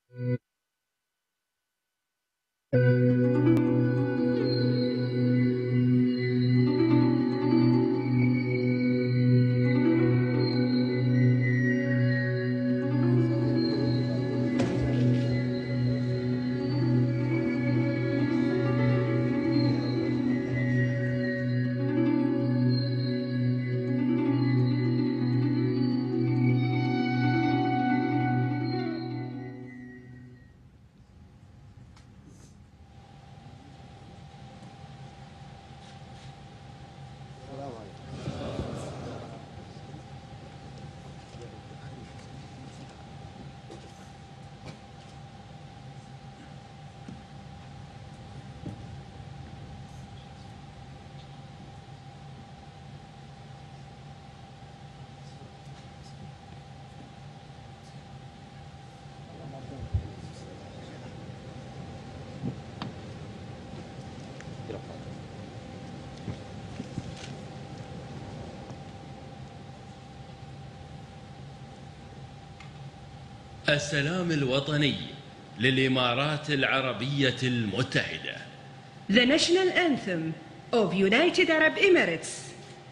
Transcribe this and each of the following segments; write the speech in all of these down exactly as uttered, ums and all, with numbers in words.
السلام الوطني للإمارات العربية المتحدة. The national anthem of United Arab Emirates.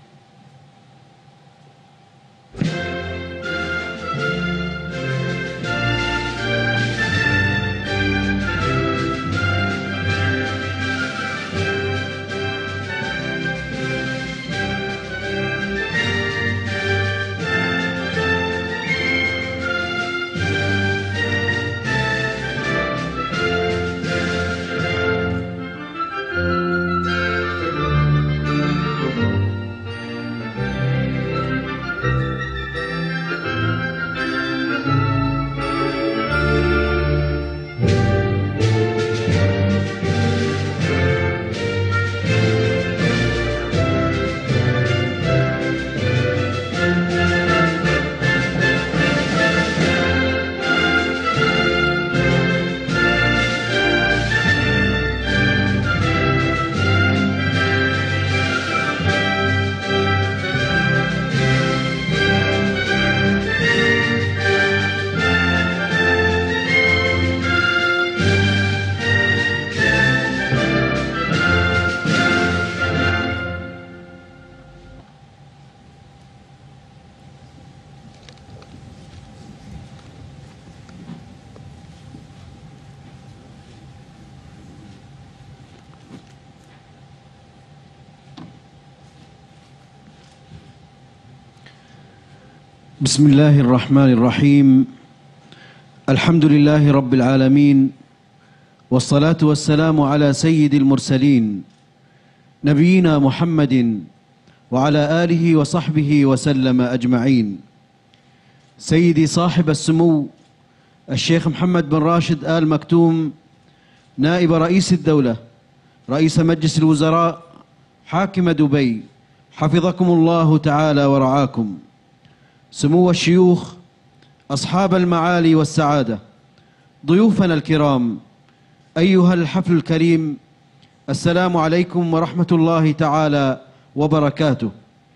بسم الله الرحمن الرحيم. الحمد لله رب العالمين، والصلاة والسلام على سيد المرسلين نبينا محمد وعلى آله وصحبه وسلم أجمعين. سيدي صاحب السمو الشيخ محمد بن راشد آل مكتوم، نائب رئيس الدولة، رئيس مجلس الوزراء، حاكم دبي، حفظكم الله تعالى ورعاكم. سمو الشيوخ، أصحاب المعالي والسعادة، ضيوفنا الكرام، أيها الحفل الكريم، السلام عليكم ورحمة الله تعالى وبركاته.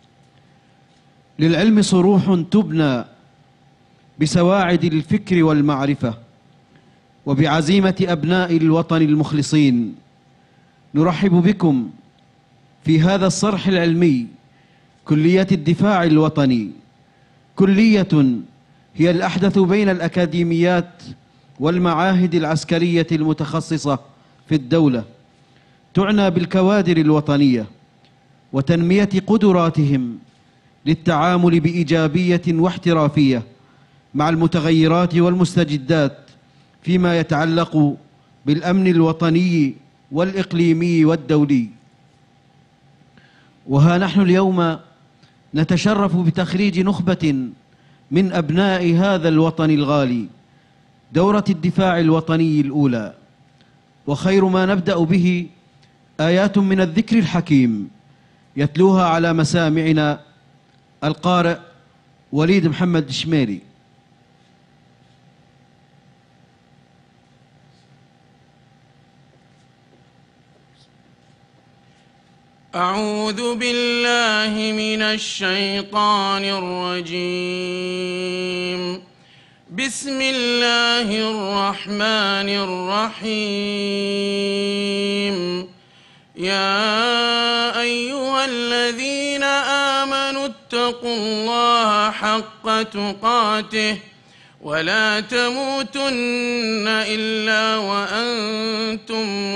للعلم صروح تبنى بسواعد الفكر والمعرفة وبعزيمة أبناء الوطن المخلصين. نرحب بكم في هذا الصرح العلمي، كلية الدفاع الوطني، كلية هي الأحدث بين الأكاديميات والمعاهد العسكرية المتخصصة في الدولة، تعنى بالكوادر الوطنية وتنمية قدراتهم للتعامل بإيجابية واحترافية مع المتغيرات والمستجدات فيما يتعلق بالأمن الوطني والإقليمي والدولي. وها نحن اليوم نتشرف بتخريج نخبة من أبناء هذا الوطن الغالي دورة الدفاع الوطني الأولى، وخير ما نبدأ به آيات من الذكر الحكيم يتلوها على مسامعنا القارئ وليد محمد الشميري. أعوذ بالله من الشيطان الرجيم. بسم الله الرحمن الرحيم. يا أيها الذين آمنوا اتقوا الله حق تقاته ولا تموتن إلا وأنتم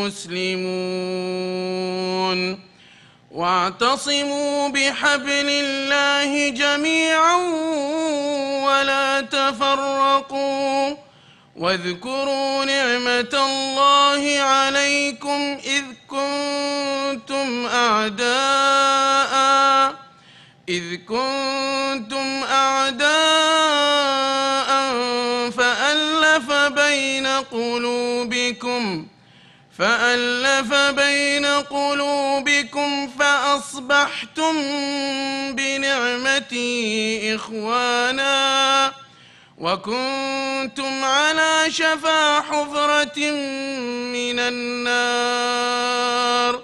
مسلمون، واعتصموا بحبل الله جميعا ولا تفرقوا، واذكروا نعمة الله عليكم إذ كنتم أعداء إذ كنتم أعداء فألف بين قلوبكم فألف بين قلوبكم فأصبحتم بنعمتي إخوانا، وكنتم على شفا حفرة من النار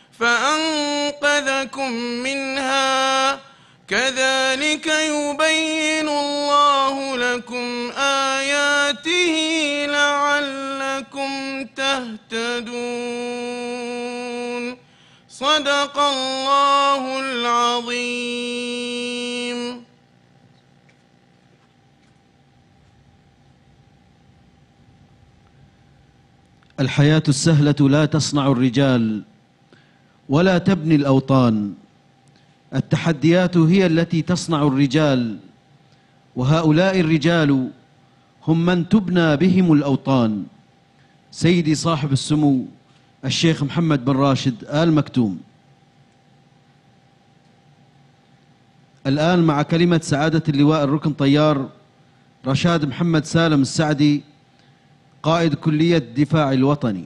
فأنقذكم منها. كذلك يبين الله لكم آياته لعلكم تهتدون. صدق الله العظيم. الحياة السهلة لا تصنع الرجال ولا تبني الأوطان، التحديات هي التي تصنع الرجال، وهؤلاء الرجال هم من تبنى بهم الأوطان. سيدي صاحب السمو الشيخ محمد بن راشد آل مكتوم. الآن مع كلمة سعادة اللواء الركن طيار رشاد محمد سالم السعدي قائد كلية الدفاع الوطني.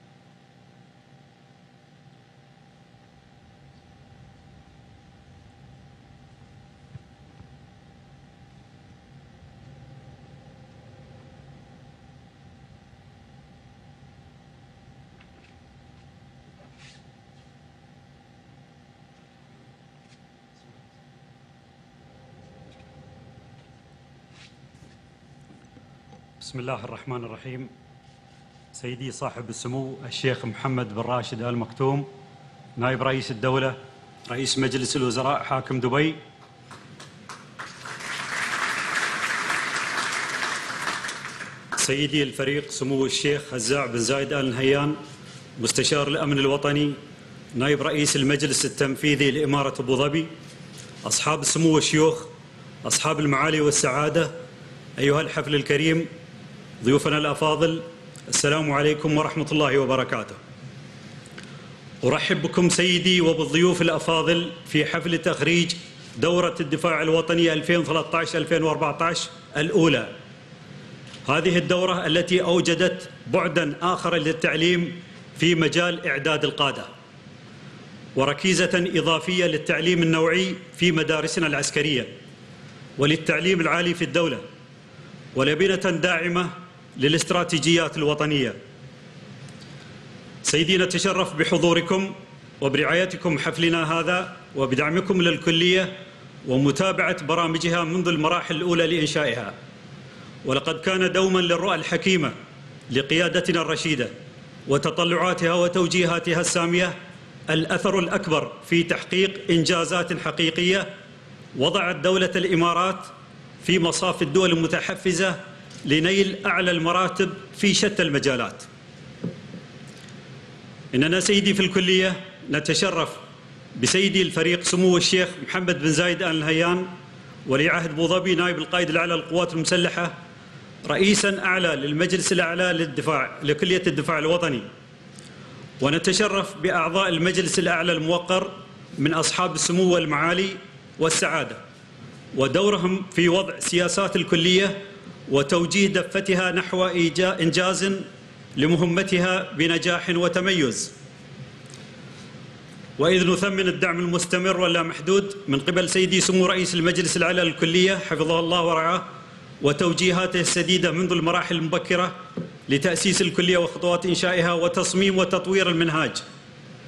بسم الله الرحمن الرحيم. سيدي صاحب السمو الشيخ محمد بن راشد آل مكتوم نائب رئيس الدولة رئيس مجلس الوزراء حاكم دبي، سيدي الفريق سمو الشيخ هزاع بن زايد آل نهيان مستشار الأمن الوطني نائب رئيس المجلس التنفيذي لإمارة أبو ظبي، أصحاب السمو والشيوخ، أصحاب المعالي والسعادة، أيها الحفل الكريم، ضيوفنا الأفاضل، السلام عليكم ورحمة الله وبركاته. أرحب بكم سيدي وبالضيوف الأفاضل في حفل تخريج دورة الدفاع الوطني ألفين وثلاثة عشر ألفين وأربعة عشر الأولى. هذه الدورة التي أوجدت بعداً آخر للتعليم في مجال إعداد القادة، وركيزة إضافية للتعليم النوعي في مدارسنا العسكرية وللتعليم العالي في الدولة، ولبنة داعمة للاستراتيجيات الوطنية. سيدي نتشرف بحضوركم وبرعايتكم حفلنا هذا وبدعمكم للكلية ومتابعة برامجها منذ المراحل الأولى لإنشائها، ولقد كان دوما للرؤى الحكيمة لقيادتنا الرشيدة وتطلعاتها وتوجيهاتها السامية الأثر الأكبر في تحقيق إنجازات حقيقية وضعت دولة الإمارات في مصاف الدول المتحفزة لنيل أعلى المراتب في شتى المجالات. إننا سيدي في الكلية نتشرف بسيدي الفريق سمو الشيخ محمد بن زايد آل نهيان ولي عهد أبو ظبي نائب القائد الأعلى للقوات المسلحة رئيساً أعلى للمجلس الأعلى للدفاع لكلية الدفاع الوطني، ونتشرف بأعضاء المجلس الأعلى الموقر من أصحاب السمو والمعالي والسعادة ودورهم في وضع سياسات الكلية وتوجيه دفتها نحو إنجاز لمهمتها بنجاح وتميز. وإذ نثمن الدعم المستمر واللامحدود من قبل سيدي سمو رئيس المجلس الأعلى للكلية حفظه الله ورعاه وتوجيهاته السديدة منذ المراحل المبكرة لتأسيس الكلية وخطوات إنشائها وتصميم وتطوير المنهاج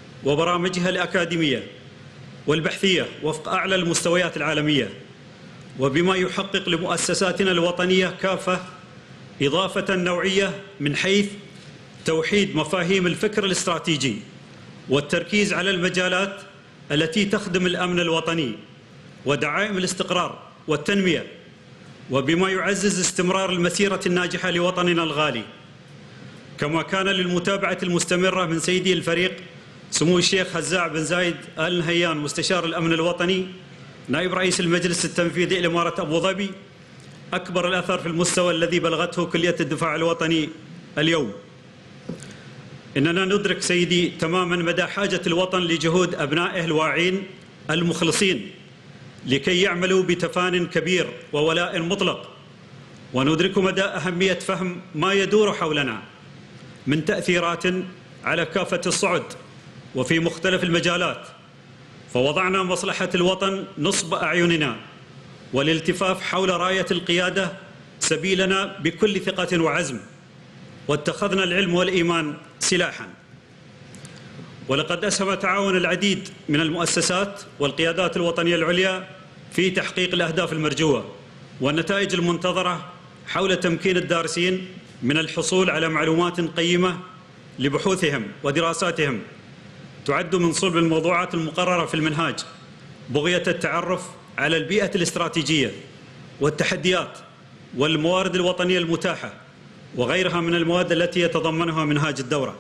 وبرامجها الأكاديمية والبحثية وفق أعلى المستويات العالمية، وبما يحقق لمؤسساتنا الوطنية كافة إضافة نوعية من حيث توحيد مفاهيم الفكر الاستراتيجي والتركيز على المجالات التي تخدم الأمن الوطني ودعائم الاستقرار والتنمية، وبما يعزز استمرار المسيرة الناجحة لوطننا الغالي. كما كان للمتابعة المستمرة من سيدي الفريق سمو الشيخ هزاع بن زايد آل نهيان مستشار الأمن الوطني نائب رئيس المجلس التنفيذي لإمارة أبو ظبي أكبر الأثر في المستوى الذي بلغته كلية الدفاع الوطني اليوم. إننا ندرك سيدي تماما مدى حاجة الوطن لجهود أبنائه الواعين المخلصين لكي يعملوا بتفان كبير وولاء مطلق، وندرك مدى أهمية فهم ما يدور حولنا من تأثيرات على كافة الصعد وفي مختلف المجالات، فوضعنا مصلحة الوطن نصب أعيننا والالتفاف حول راية القيادة سبيلنا بكل ثقة وعزم، واتخذنا العلم والإيمان سلاحا. ولقد أسهم تعاون العديد من المؤسسات والقيادات الوطنية العليا في تحقيق الأهداف المرجوة والنتائج المنتظرة حول تمكين الدارسين من الحصول على معلومات قيمة لبحوثهم ودراساتهم تعد من صلب الموضوعات المقررة في المنهاج، بغية التعرف على البيئة الاستراتيجية والتحديات والموارد الوطنية المتاحة وغيرها من المواد التي يتضمنها منهاج الدورة.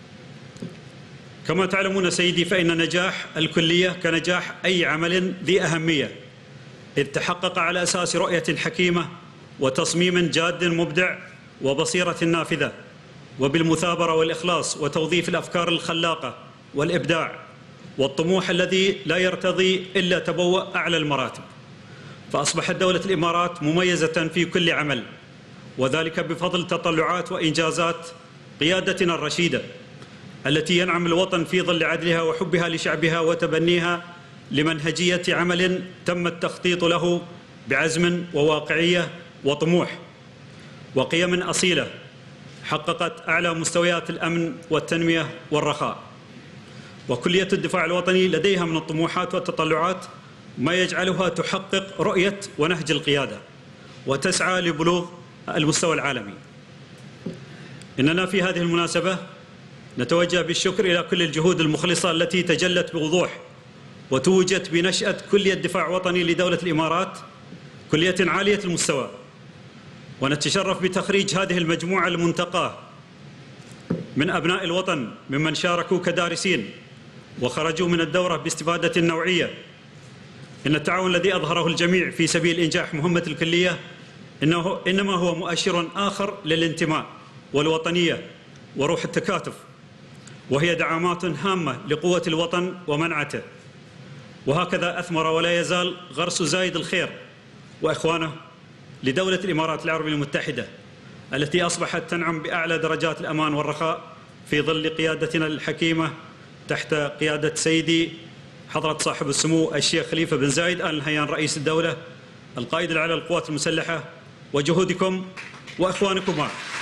كما تعلمون سيدي فإن نجاح الكلية كنجاح أي عمل ذي أهمية، إذ تحقق على أساس رؤية حكيمة وتصميم جاد مبدع وبصيرة نافذة، وبالمثابرة والإخلاص وتوظيف الأفكار الخلاقة والإبداع والطموح الذي لا يرتضي إلا تبوأ أعلى المراتب. فأصبحت دولة الإمارات مميزة في كل عمل، وذلك بفضل تطلعات وإنجازات قيادتنا الرشيدة التي ينعم الوطن في ظل عدلها وحبها لشعبها وتبنيها لمنهجية عمل تم التخطيط له بعزم وواقعية وطموح وقيم أصيلة حققت أعلى مستويات الأمن والتنمية والرخاء. وكلية الدفاع الوطني لديها من الطموحات والتطلعات ما يجعلها تحقق رؤية ونهج القيادة وتسعى لبلوغ المستوى العالمي. إننا في هذه المناسبة نتوجه بالشكر إلى كل الجهود المخلصة التي تجلت بوضوح وتوجت بنشأة كلية دفاع وطني لدولة الإمارات، كلية عالية المستوى، ونتشرف بتخريج هذه المجموعة المنتقاة من أبناء الوطن ممن شاركوا كدارسين وخرجوا من الدورة باستفادة نوعية. إن التعاون الذي أظهره الجميع في سبيل إنجاح مهمة الكلية إنه إنما هو مؤشر آخر للانتماء والوطنية وروح التكاتف، وهي دعامات هامة لقوة الوطن ومنعته. وهكذا أثمر ولا يزال غرس زايد الخير وإخوانه لدولة الإمارات العربية المتحدة التي أصبحت تنعم بأعلى درجات الأمان والرخاء في ظل قيادتنا الحكيمة تحت قيادة سيدي حضرة صاحب السمو الشيخ خليفة بن زايد آل نهيان رئيس الدولة القائد الأعلى للقوات المسلحة، وجهودكم وإخوانكم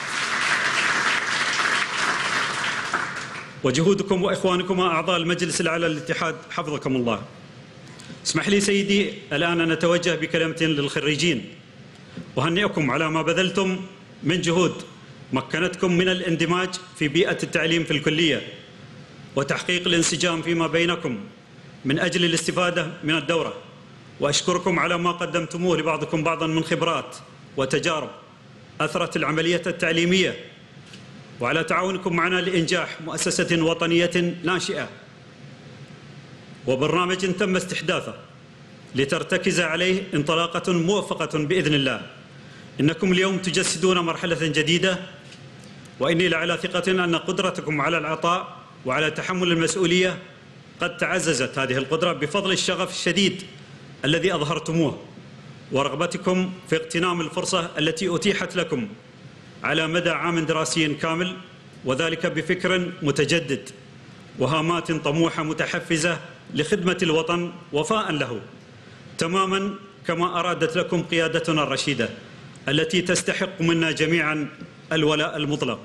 وجهودكم وإخوانكم أعضاء المجلس الأعلى للاتحاد حفظكم الله. اسمح لي سيدي الآن أن نتوجه بكلمة للخريجين وهنئكم على ما بذلتم من جهود مكنتكم من الاندماج في بيئة التعليم في الكلية وتحقيق الانسجام فيما بينكم من أجل الاستفادة من الدورة، وأشكركم على ما قدمتموه لبعضكم بعضا من خبرات وتجارب أثرت العملية التعليمية، وعلى تعاونكم معنا لإنجاح مؤسسة وطنية ناشئة وبرنامج تم استحداثه لترتكز عليه انطلاقة موفقة بإذن الله. إنكم اليوم تجسدون مرحلة جديدة، وإني لعلى ثقة أن قدرتكم على العطاء وعلى تحمل المسؤولية قد تعززت هذه القدرة بفضل الشغف الشديد الذي أظهرتموه ورغبتكم في اغتنام الفرصة التي أتيحت لكم على مدى عام دراسي كامل، وذلك بفكر متجدد وهامات طموحة متحفزة لخدمة الوطن وفاء له، تماما كما أرادت لكم قيادتنا الرشيدة التي تستحق منا جميعا الولاء المطلق.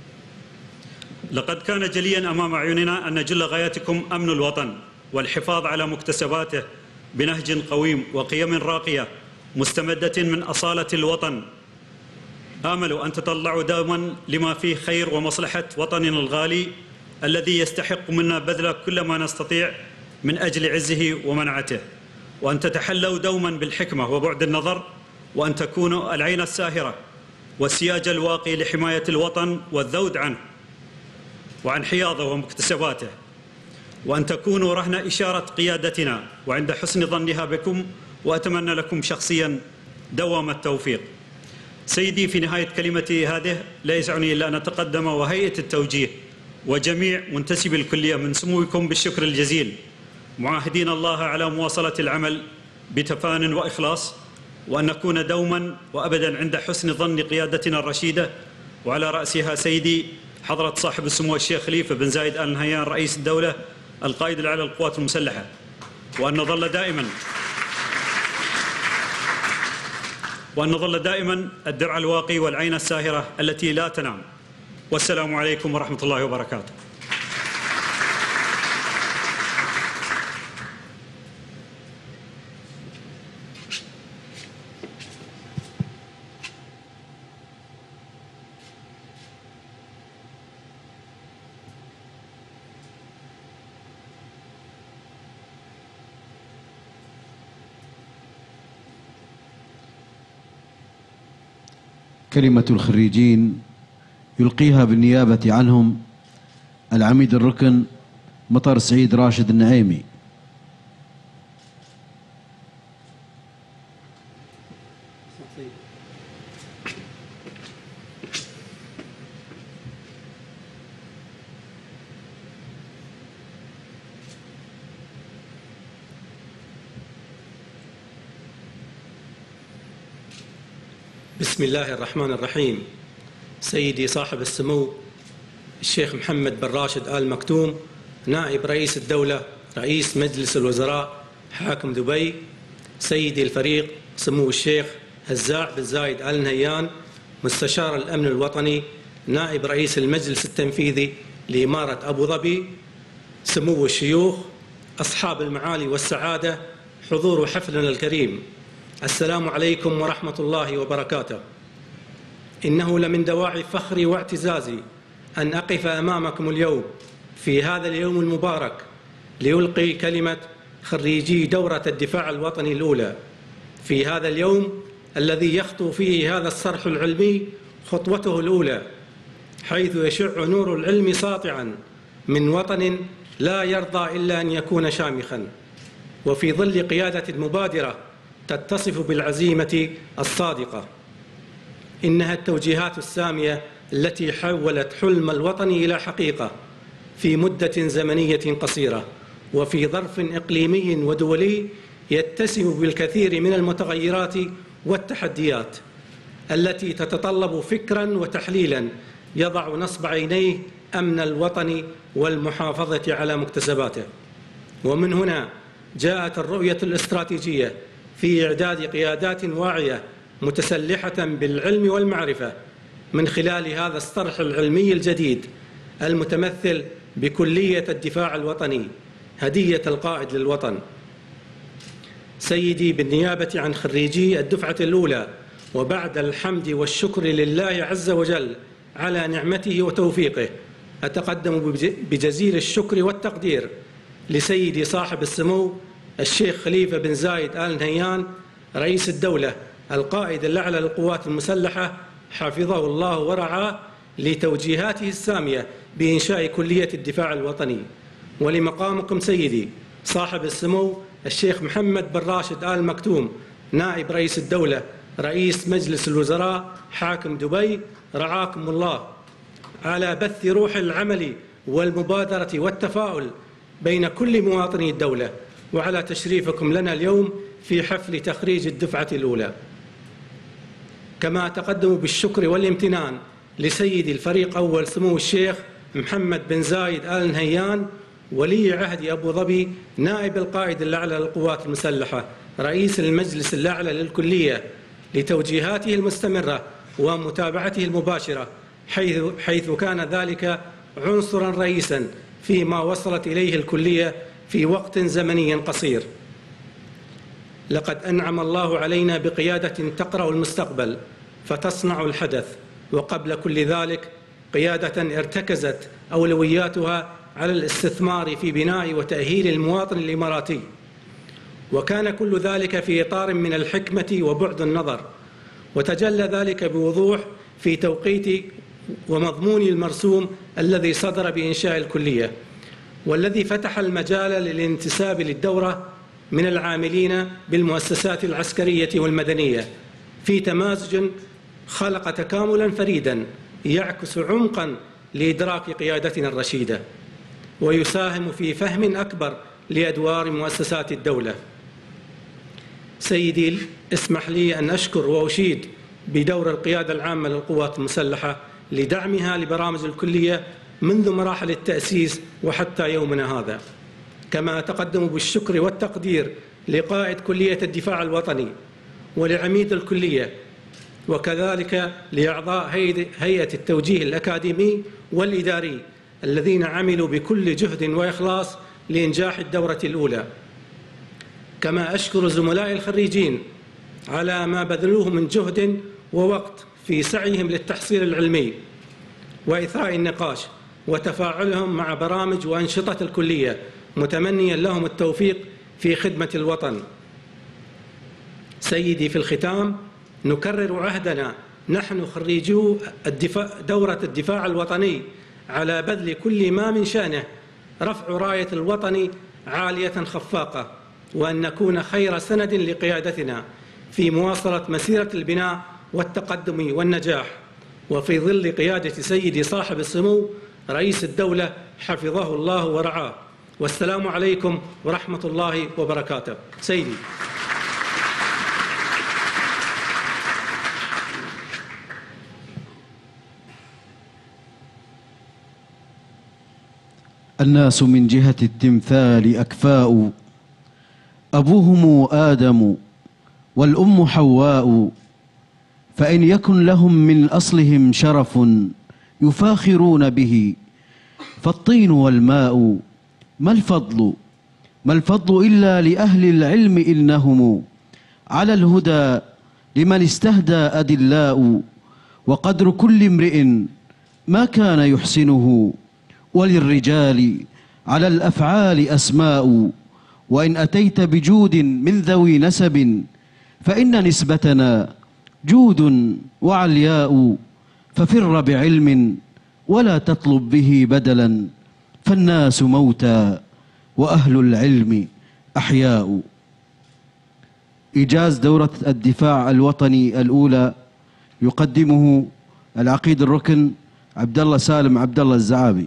لقد كان جليا أمام أعيننا أن جل غايتكم أمن الوطن والحفاظ على مكتسباته بنهج قويم وقيم راقية مستمدة من أصالة الوطن. آمل أن تطلعوا دوما لما فيه خير ومصلحة وطننا الغالي الذي يستحق منا بذل كل ما نستطيع من أجل عزه ومنعته، وأن تتحلوا دوما بالحكمة وبعد النظر، وأن تكونوا العين الساهرة والسياج الواقي لحماية الوطن والذود عنه وعن حياضه ومكتسباته، وأن تكونوا رهن إشارة قيادتنا وعند حسن ظنها بكم، وأتمنى لكم شخصيا دوام التوفيق. سيدي، في نهاية كلمتي هذه لا يسعني إلا أن أتقدم وهيئة التوجيه وجميع منتسبي الكلية من سموكم بالشكر الجزيل، معاهدين الله على مواصلة العمل بتفان وإخلاص، وأن نكون دوما وأبدا عند حسن ظن قيادتنا الرشيدة، وعلى رأسها سيدي حضرة صاحب السمو الشيخ خليفة بن زايد آل نهيان رئيس الدولة القائد الأعلى للقوات المسلحة، وأن نظل دائما وأن نظل دائما الدرع الواقي والعين الساهرة التي لا تنام. والسلام عليكم ورحمة الله وبركاته. كلمة الخريجين يلقيها بالنيابة عنهم العميد الركن مطر سعيد راشد النعيمي. بسم الله الرحمن الرحيم. سيدي صاحب السمو الشيخ محمد بن راشد آل مكتوم نائب رئيس الدولة رئيس مجلس الوزراء حاكم دبي، سيدي الفريق سمو الشيخ هزاع بن زايد آل نهيان مستشار الأمن الوطني نائب رئيس المجلس التنفيذي لإمارة أبو ظبي، سمو الشيوخ، أصحاب المعالي والسعادة، حضور حفلنا الكريم، السلام عليكم ورحمة الله وبركاته. إنه لمن دواعي فخري واعتزازي أن أقف أمامكم اليوم في هذا اليوم المبارك لألقي كلمة خريجي دورة الدفاع الوطني الأولى، في هذا اليوم الذي يخطو فيه هذا الصرح العلمي خطوته الأولى، حيث يشع نور العلم ساطعا من وطن لا يرضى إلا أن يكون شامخا، وفي ظل قيادة مبادرة تتصف بالعزيمة الصادقة. إنها التوجيهات السامية التي حولت حلم الوطن إلى حقيقة في مدة زمنية قصيرة، وفي ظرف إقليمي ودولي يتسم بالكثير من المتغيرات والتحديات التي تتطلب فكرا وتحليلا يضع نصب عينيه أمن الوطن والمحافظة على مكتسباته. ومن هنا جاءت الرؤية الاستراتيجية في إعداد قيادات واعية متسلحة بالعلم والمعرفة من خلال هذا الصرح العلمي الجديد المتمثل بكلية الدفاع الوطني هدية القائد للوطن. سيدي، بالنيابة عن خريجي الدفعة الأولى، وبعد الحمد والشكر لله عز وجل على نعمته وتوفيقه، أتقدم بجزيل الشكر والتقدير لسيدي صاحب السمو الشيخ خليفة بن زايد آل نهيان رئيس الدولة القائد الأعلى للقوات المسلحة حفظه الله ورعاه لتوجيهاته السامية بإنشاء كلية الدفاع الوطني، ولمقامكم سيدي صاحب السمو الشيخ محمد بن راشد آل مكتوم نائب رئيس الدولة رئيس مجلس الوزراء حاكم دبي، رعاكم الله على بث روح العمل والمبادرة والتفاؤل بين كل مواطني الدولة، وعلى تشريفكم لنا اليوم في حفل تخريج الدفعة الأولى. كما أتقدم بالشكر والامتنان لسيدي الفريق أول سمو الشيخ محمد بن زايد آل نهيان ولي عهد أبو ظبي نائب القائد الأعلى للقوات المسلحة رئيس المجلس الأعلى للكلية لتوجيهاته المستمرة ومتابعته المباشرة، حيث, حيث كان ذلك عنصرا رئيسا فيما وصلت إليه الكلية في وقت زمني قصير. لقد أنعم الله علينا بقيادة تقرأ المستقبل فتصنع الحدث، وقبل كل ذلك قيادة ارتكزت أولوياتها على الاستثمار في بناء وتأهيل المواطن الإماراتي، وكان كل ذلك في إطار من الحكمة وبعد النظر، وتجلى ذلك بوضوح في توقيت ومضمون المرسوم الذي صدر بإنشاء الكلية، والذي فتح المجال للانتساب للدورة من العاملين بالمؤسسات العسكرية والمدنية في تمازج خلق تكاملا فريدا يعكس عمقا لإدراك قيادتنا الرشيدة، ويساهم في فهم أكبر لأدوار مؤسسات الدولة. سيدي، اسمح لي أن أشكر وأشيد بدور القيادة العامة للقوات المسلحة لدعمها لبرامج الكلية منذ مراحل التأسيس وحتى يومنا هذا، كما أتقدم بالشكر والتقدير لقائد كلية الدفاع الوطني ولعميد الكلية، وكذلك لأعضاء هيئة التوجيه الأكاديمي والإداري الذين عملوا بكل جهد وإخلاص لإنجاح الدورة الأولى. كما أشكر زملائي الخريجين على ما بذلوه من جهد ووقت في سعيهم للتحصيل العلمي وإثراء النقاش وتفاعلهم مع برامج وأنشطة الكلية، متمنيا لهم التوفيق في خدمة الوطن. سيدي، في الختام نكرر عهدنا نحن خريجو الدفاع دورة الدفاع الوطني على بذل كل ما من شأنه رفع راية الوطن عالية خفاقة، وأن نكون خير سند لقيادتنا في مواصلة مسيرة البناء والتقدم والنجاح، وفي ظل قيادة سيدي صاحب السمو رئيس الدولة حفظه الله ورعاه. والسلام عليكم ورحمة الله وبركاته. سيدي. الناس من جهة التمثال أكفاء، أبوهم آدم والأم حواء، فإن يكن لهم من أصلهم شرف يفاخرون به فالطين والماء. ما الفضل ما الفضل إلا لأهل العلم، إنهم على الهدى لمن استهدى أدلاء. وقدر كل امرئ ما كان يحسنه، وللرجال على الأفعال أسماء. وإن أتيت بجود من ذوي نسب فإن نسبتنا جود وعلياء. ففر بعلم ولا تطلب به بدلا، فالناس موتى وأهل العلم أحياء. إيجاز دورة الدفاع الوطني الأولى يقدمه العقيد الركن عبد الله سالم عبد الله الزعابي.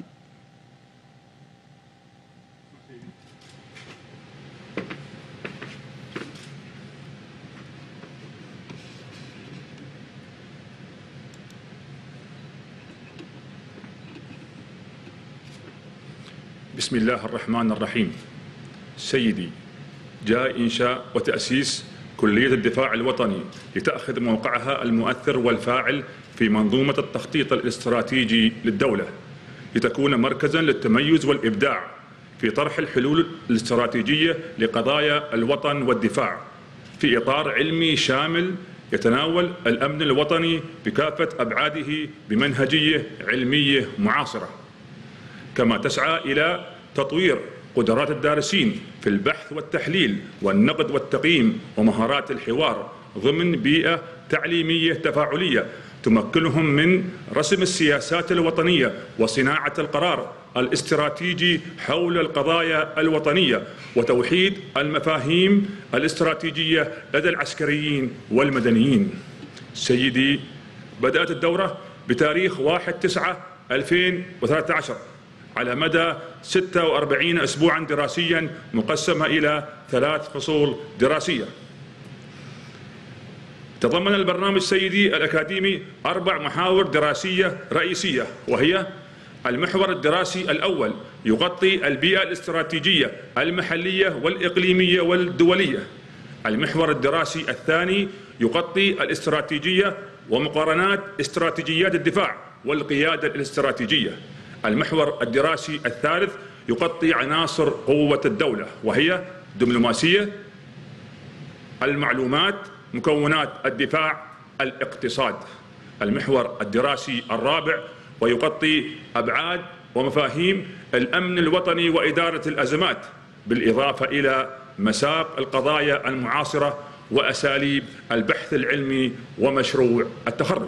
بسم الله الرحمن الرحيم. سيدي، جاء إنشاء وتأسيس كلية الدفاع الوطني لتأخذ موقعها المؤثر والفاعل في منظومة التخطيط الاستراتيجي للدولة، لتكون مركزاً للتميز والإبداع في طرح الحلول الاستراتيجية لقضايا الوطن والدفاع في إطار علمي شامل يتناول الأمن الوطني بكافة أبعاده بمنهجية علمية معاصرة. كما تسعى إلى تطوير قدرات الدارسين في البحث والتحليل والنقد والتقييم ومهارات الحوار ضمن بيئة تعليمية تفاعلية تمكنهم من رسم السياسات الوطنية وصناعة القرار الاستراتيجي حول القضايا الوطنية وتوحيد المفاهيم الاستراتيجية لدى العسكريين والمدنيين. سيدي، بدأت الدورة بتاريخ واحد تسعة ألفين وثلاثة عشر على مدى ستة وأربعين أسبوعا دراسيا مقسمة إلى ثلاث فصول دراسية. تضمن البرنامج سيدي الأكاديمي أربع محاور دراسية رئيسية، وهي: المحور الدراسي الأول يغطي البيئة الاستراتيجية المحلية والإقليمية والدولية. المحور الدراسي الثاني يغطي الاستراتيجية ومقارنات استراتيجيات الدفاع والقيادة الاستراتيجية. المحور الدراسي الثالث يغطي عناصر قوة الدولة، وهي دبلوماسية، المعلومات مكونات الدفاع الاقتصاد، المحور الدراسي الرابع، ويغطي أبعاد ومفاهيم الأمن الوطني وإدارة الأزمات، بالإضافة إلى مساق القضايا المعاصرة وأساليب البحث العلمي ومشروع التخرج.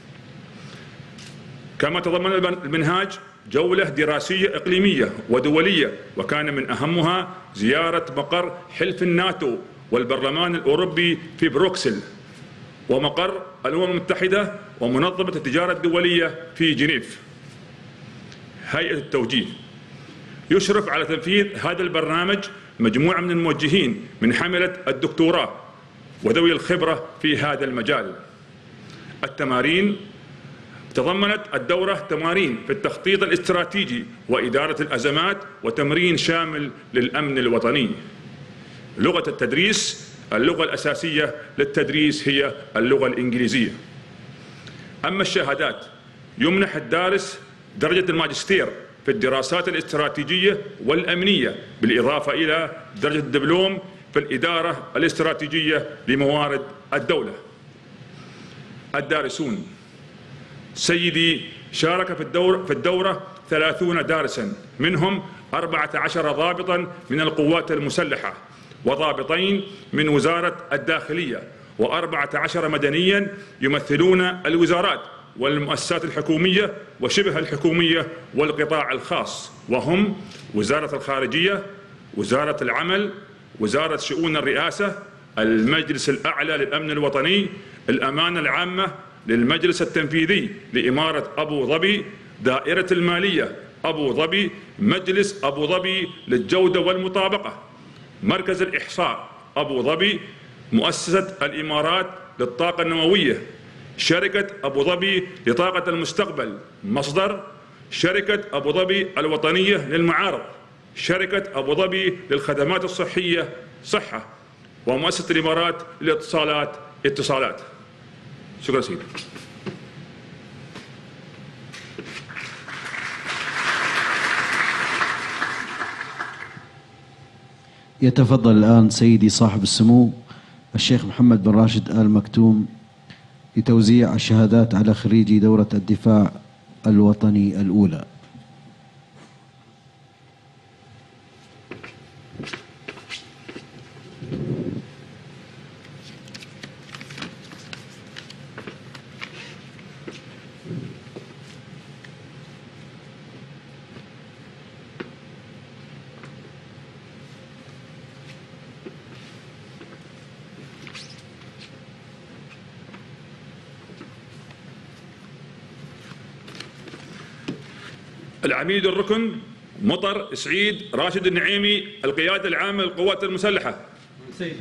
كما تضمن المنهاج جولة دراسية إقليمية ودولية، وكان من أهمها زيارة مقر حلف الناتو والبرلمان الأوروبي في بروكسل، ومقر الأمم المتحدة ومنظمة التجارة الدولية في جنيف. هيئة التوجيه يشرف على تنفيذ هذا البرنامج مجموعة من الموجهين من حملة الدكتوراه وذوي الخبرة في هذا المجال. التمارين تضمنت الدورة تمارين في التخطيط الاستراتيجي وإدارة الأزمات، وتمرين شامل للأمن الوطني. لغة التدريس، اللغة الأساسية للتدريس هي اللغة الإنجليزية. أما الشهادات، يمنح الدارس درجة الماجستير في الدراسات الاستراتيجية والأمنية، بالإضافة إلى درجة الدبلوم في الإدارة الاستراتيجية لموارد الدولة. الدارسون، سيدي شارك في الدورة, في الدورة ثلاثون دارسا، منهم أربعة عشر ضابطا من القوات المسلحة، وضابطين من وزارة الداخلية، وأربعة عشر مدنيا يمثلون الوزارات والمؤسسات الحكومية وشبه الحكومية والقطاع الخاص، وهم وزارة الخارجية، وزارة العمل، وزارة شؤون الرئاسة، المجلس الأعلى للأمن الوطني، الأمانة العامة للمجلس التنفيذي لإمارة أبو ظبي، دائرة المالية أبو ظبي، مجلس أبو ظبي للجودة والمطابقة، مركز الإحصاء أبو ظبي، مؤسسة الإمارات للطاقة النووية، شركة أبو ظبي لطاقة المستقبل مصدر، شركة أبو ظبي الوطنية للمعارض، شركة أبو ظبي للخدمات الصحية صحة، ومؤسسة الإمارات للاتصالات اتصالات. شكرا سيدي. يتفضل الآن سيدي صاحب السمو الشيخ محمد بن راشد آل مكتوم لتوزيع الشهادات على خريجي دورة الدفاع الوطني الأولى. العميد الركن مطر سعيد راشد النعيمي، القيادة العامة للقوات المسلحة. سيد.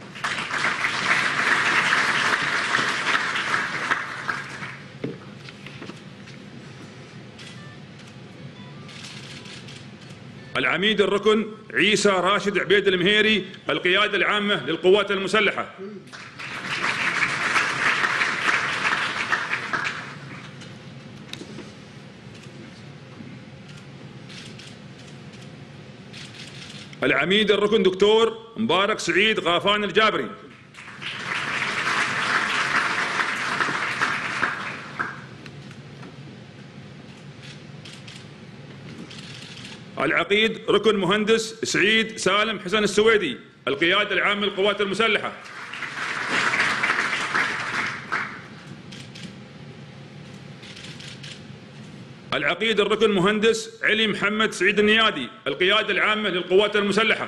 العميد الركن عيسى راشد عبيد المهيري، القيادة العامة للقوات المسلحة. العميد الركن دكتور مبارك سعيد غافان الجابري. العقيد ركن مهندس سعيد سالم حسن السويدي، القيادة العامة للقوات المسلحة. العقيد الركن مهندس علي محمد سعيد النيادي، القيادة العامة للقوات المسلحة.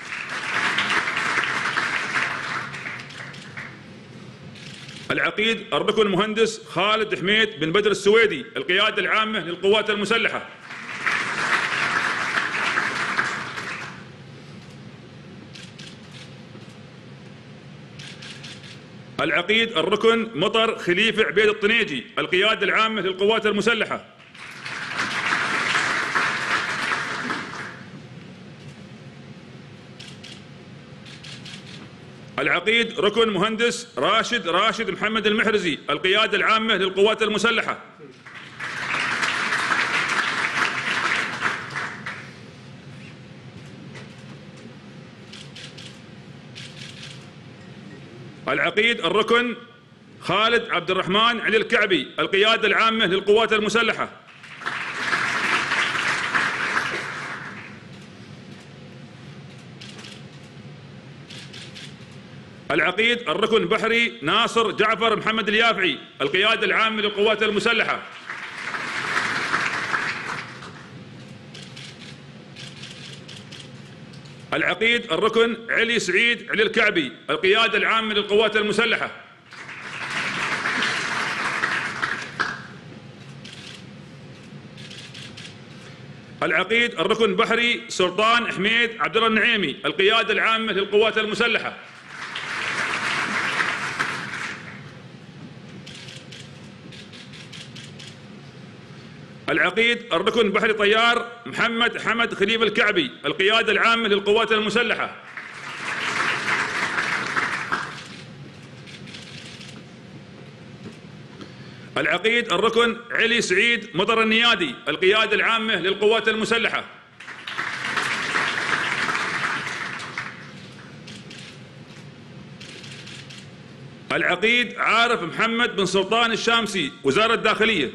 العقيد الركن مهندس خالد حميد بن بدر السويدي، القيادة العامة للقوات المسلحة. العقيد الركن مطر خليفة عبيد الطنيجي، القيادة العامة للقوات المسلحة. العقيد ركن مهندس راشد راشد محمد المحرزي، القيادة العامة للقوات المسلحة. العقيد الركن خالد عبد الرحمن علي الكعبي القيادة العامة للقوات المسلحة. العقيد الركن بحري ناصر جعفر محمد اليافعي القيادة العامة للقوات المسلحة. العقيد الركن علي سعيد علي الكعبي القيادة العامة للقوات المسلحة. العقيد الركن بحري سلطان حميد عبد الله النعيمي القيادة العامة للقوات المسلحة. العقيد الركن بحري طيار محمد حمد خليف الكعبي القيادة العامة للقوات المسلحة. العقيد الركن علي سعيد مطر النيادي القيادة العامة للقوات المسلحة. العقيد عارف محمد بن سلطان الشامسي وزارة الداخلية.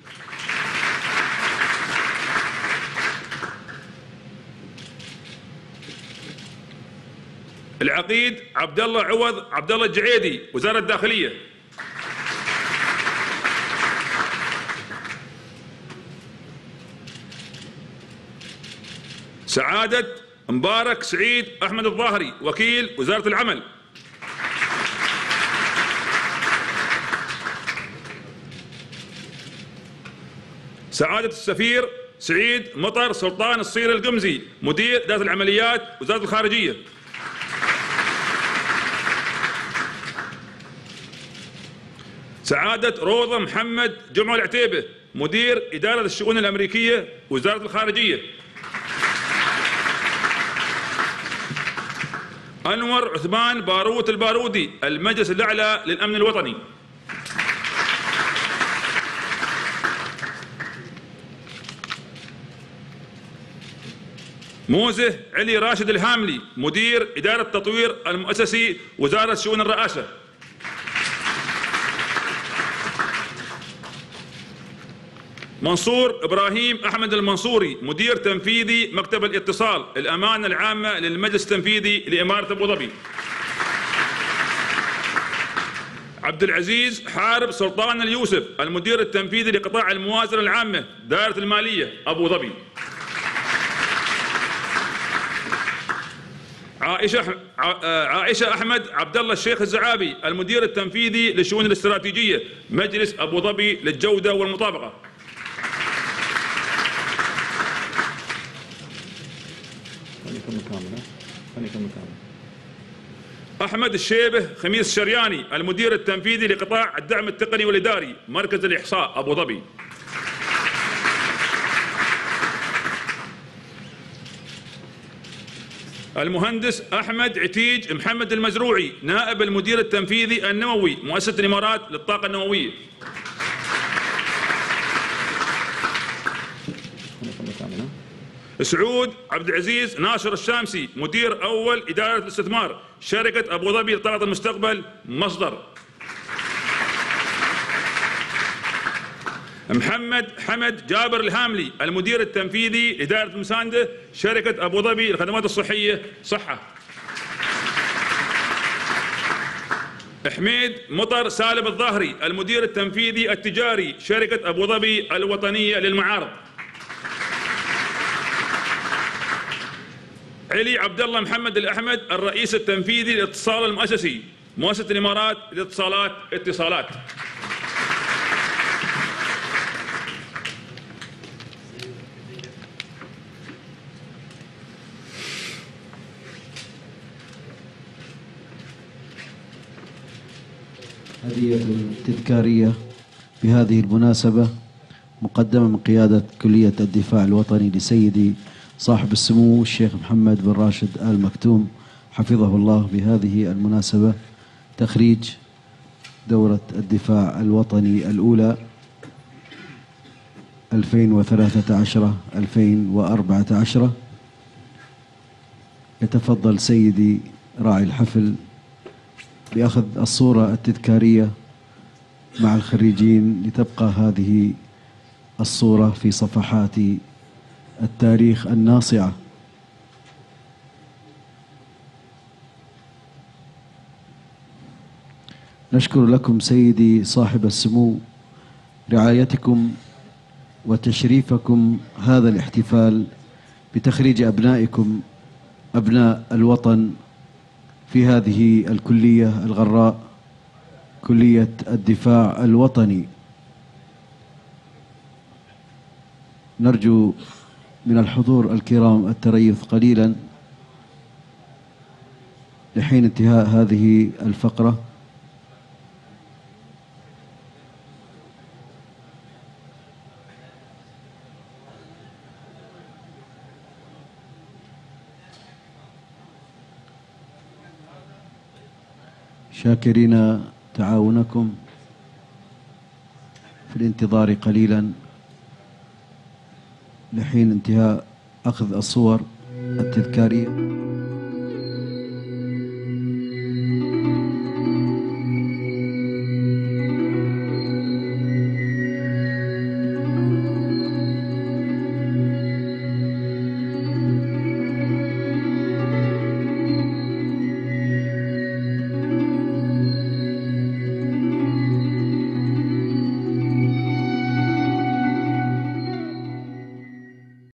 العقيد عبد الله عوض عبد الله الجعيدي وزارة الداخلية. سعادة مبارك سعيد أحمد الظاهري وكيل وزارة العمل. سعادة السفير سعيد مطر سلطان الصير القمزي مدير إدارة العمليات وزارة الخارجية. سعادة روضة محمد جمعة العتيبة مدير إدارة الشؤون الأمريكية وزارة الخارجية. أنور عثمان باروت البارودي المجلس الأعلى للأمن الوطني. موزه علي راشد الهاملي مدير إدارة التطوير المؤسسي وزارة شؤون الرئاسة. منصور إبراهيم أحمد المنصوري مدير تنفيذي مكتب الاتصال الأمانة العامة للمجلس التنفيذي لإمارة أبو ظبي. عبد العزيز حارب سلطان اليوسف المدير التنفيذي لقطاع الموازنة العامة دائرة المالية أبو ظبي. عائشة عائشة أحمد عبد الله الشيخ الزعابي المدير التنفيذي للشؤون الاستراتيجية مجلس أبو ظبي للجودة والمطابقة. أحمد الشيبه خميس الشرياني المدير التنفيذي لقطاع الدعم التقني والإداري مركز الإحصاء أبو ظبي. المهندس أحمد عتيج محمد المزروعي نائب المدير التنفيذي النووي مؤسسة الإمارات للطاقة النووية. سعود عبد العزيز ناصر الشامسي مدير أول إدارة الاستثمار شركة أبو ظبي لطاقة المستقبل مصدر. محمد حمد جابر الهاملي المدير التنفيذي لإدارة المساندة شركة أبو ظبي للخدمات الصحية صحة. حميد مطر سالم الظاهري المدير التنفيذي التجاري شركة أبو ظبي الوطنية للمعارض. علي عبد الله محمد الأحمد الرئيس التنفيذي للاتصال المؤسسي مؤسسة الإمارات للاتصالات اتصالات. هدية تذكارية بهذه المناسبة مقدمة من قيادة كلية الدفاع الوطني لسيدي صاحب السمو الشيخ محمد بن راشد آل مكتوم حفظه الله بهذه المناسبة تخريج دورة الدفاع الوطني الأولى ألفين وثلاثة عشر ألفين وأربعة عشر. يتفضل سيدي راعي الحفل بأخذ الصورة التذكارية مع الخريجين لتبقى هذه الصورة في صفحات التاريخ الناصعة. نشكر لكم سيدي صاحب السمو رعايتكم وتشريفكم هذا الاحتفال بتخريج أبنائكم أبناء الوطن في هذه الكلية الغراء، كلية الدفاع الوطني. نرجو من الحضور الكرام التريث قليلا لحين انتهاء هذه الفقرة. شاكرين تعاونكم في الانتظار قليلا لحين انتهاء أخذ الصور التذكارية.